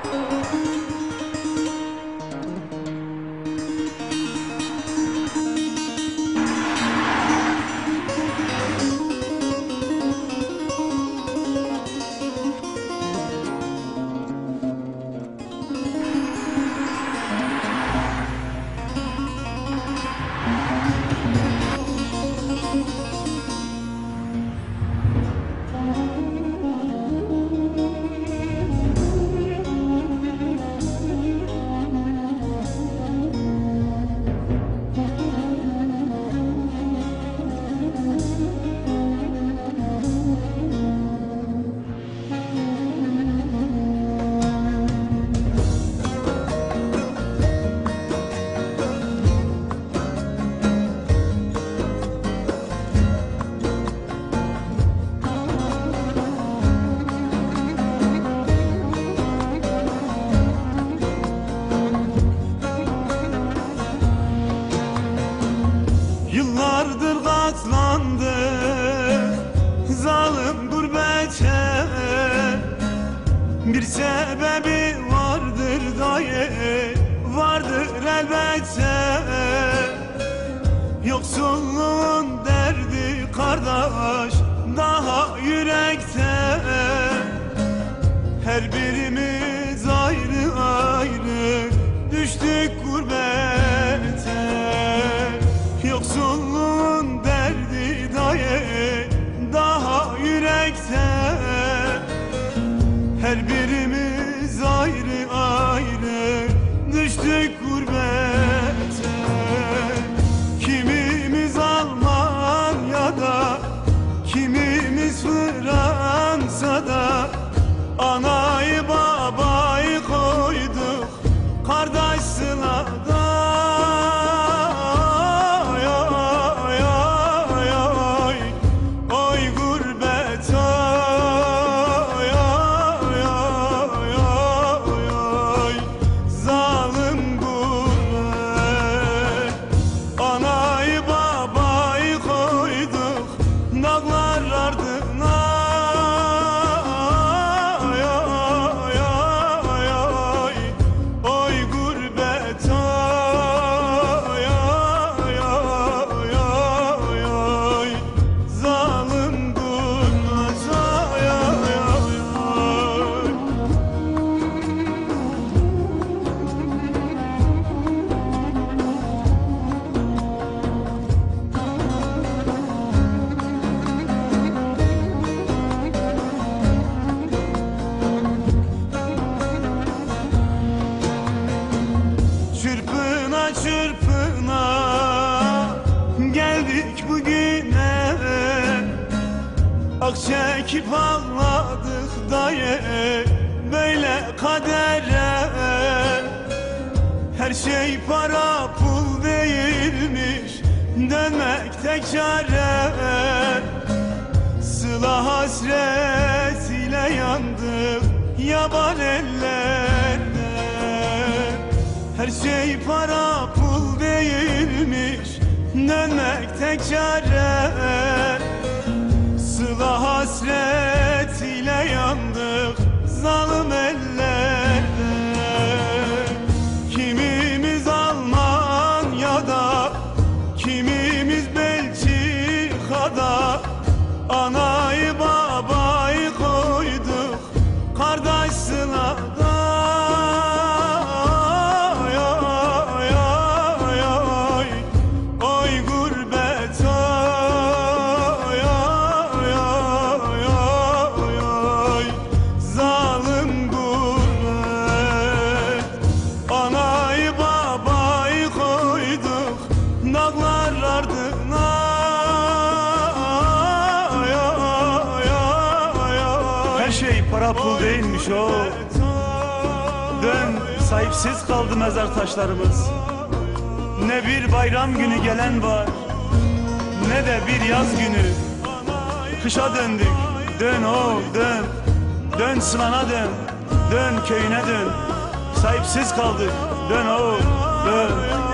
Yıllardır katlandık zalim gurbete, bir sebebi vardır dayı, vardır elbette. Yoksulluğun derdi kardeş daha yürekte, her birimiz ayrı ayrı düştük gurbete. Yoksulluğun derdi dayı daha yürekte, her birimiz ayrı ayrı düştük gurbete. Kimimiz Almanya'da, kimimiz Fransa'da, anayı babayı koyduk kardeş sılada. Çırpına çırpına geldik bugüne, ak çekip ağladık dayı böyle kadere. Her şey para pul değilmiş, dönmek tek çare. Sıla hasret ile yandık yaban ellerde. Her şey para pul değilmiş, dönmek tek çare. Sıla hasret ile yandık zalim ellerde. Kimimiz Almanya'da, kimimiz Belçika'da, anayı babayı koyduk kardeş sılada. Her şey para pul değilmiş o. Dön, sahipsiz kaldı mezar taşlarımız. Ne bir bayram günü gelen var, ne de bir yaz günü. Kışa döndük, dön o dön. Dön sılana dön, dön köyüne dön. Sahipsiz kaldık, dön o dön.